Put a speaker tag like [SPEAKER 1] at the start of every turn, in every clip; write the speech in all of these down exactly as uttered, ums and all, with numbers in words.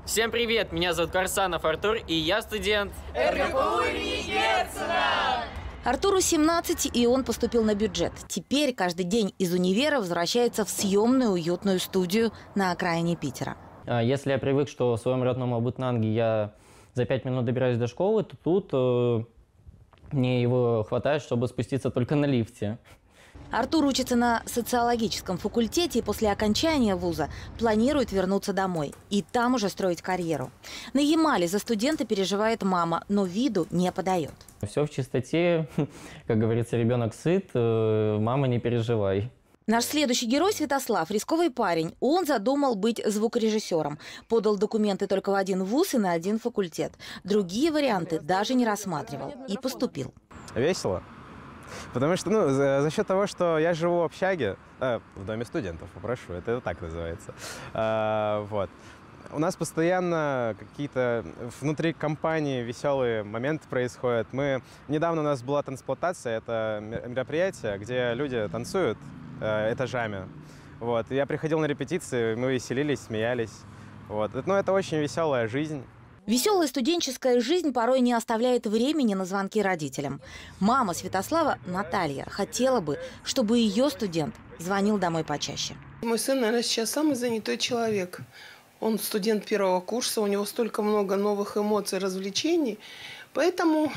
[SPEAKER 1] Всем привет, меня зовут Карсанов Артур, и я студент
[SPEAKER 2] эр ка пэ у имени Герцена.
[SPEAKER 3] Артуру семнадцать, и он поступил на бюджет. Теперь каждый день из универа возвращается в съемную уютную студию на окраине Питера.
[SPEAKER 4] Если я привык, что в своем родном Албытнанге я за пять минут добираюсь до школы, то тут э, мне его хватает, чтобы спуститься только на лифте.
[SPEAKER 3] Артур учится на социологическом факультете и после окончания вуза планирует вернуться домой и там уже строить карьеру. На Ямале за студента переживает мама, но виду не подает.
[SPEAKER 4] Все в чистоте, как говорится, ребенок сыт, э, мама, не переживай.
[SPEAKER 3] Наш следующий герой Святослав – рисковый парень. Он задумал быть звукорежиссером. Подал документы только в один вуз и на один факультет. Другие варианты даже не рассматривал. И поступил.
[SPEAKER 5] Весело. Потому что, ну, за, за счет того, что я живу в общаге, э, в доме студентов, попрошу, это, это так называется, э, вот. У нас постоянно какие-то внутри компании веселые моменты происходят. Мы, недавно у нас была танцплантация, это мероприятие, где люди танцуют э, этажами. Вот. Я приходил на репетиции, мы веселились, смеялись. Вот. Ну, это очень веселая жизнь.
[SPEAKER 3] Веселая студенческая жизнь порой не оставляет времени на звонки родителям. Мама Святослава, Наталья, хотела бы, чтобы ее студент звонил домой почаще.
[SPEAKER 2] Мой сын, наверное, сейчас самый занятой человек. Он студент первого курса, у него столько много новых эмоций, развлечений. Поэтому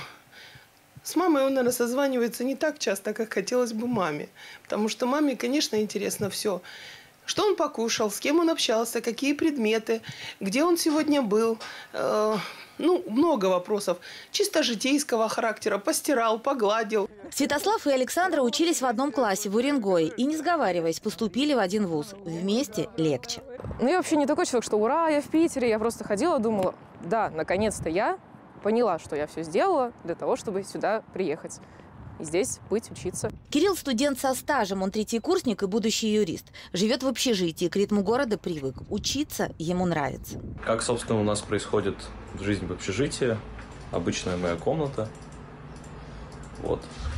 [SPEAKER 2] с мамой он, наверное, созванивается не так часто, как хотелось бы маме. Потому что маме, конечно, интересно все. Что он покушал, с кем он общался, какие предметы, где он сегодня был. Э, ну, много вопросов. Чисто житейского характера. Постирал, погладил.
[SPEAKER 3] Святослав и Александра учились в одном классе в Уренгое и, не сговариваясь, поступили в один вуз. Вместе легче.
[SPEAKER 6] Ну, я вообще не такой человек, что ура, я в Питере. Я просто ходила, думала, да, наконец-то я поняла, что я все сделала для того, чтобы сюда приехать. И здесь быть, учиться.
[SPEAKER 3] Кирилл – студент со стажем, он третий курсник и будущий юрист. Живет в общежитии, к ритму города привык. Учиться ему нравится.
[SPEAKER 7] Как, собственно, у нас происходит жизнь в общежитии. Обычная моя комната. Вот.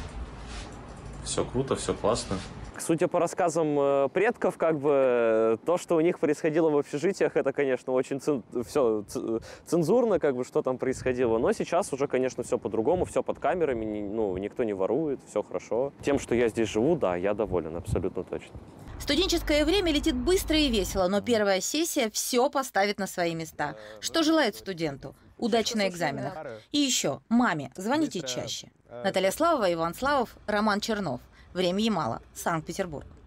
[SPEAKER 7] Все круто, все классно.
[SPEAKER 8] Судя по рассказам предков, как бы то, что у них происходило в общежитиях, это, конечно, очень цен... все цензурно, как бы, что там происходило. Но сейчас уже, конечно, все по-другому, все под камерами, ну, никто не ворует, все хорошо. Тем, что я здесь живу, да, я доволен, абсолютно точно.
[SPEAKER 3] Студенческое время летит быстро и весело, но первая сессия все поставит на свои места. Что желает студенту? Удачи на экзаменах. И еще, маме звоните чаще. Наталья Славова, Иван Славов, Роман Чернов. Время Ямала, Санкт-Петербург.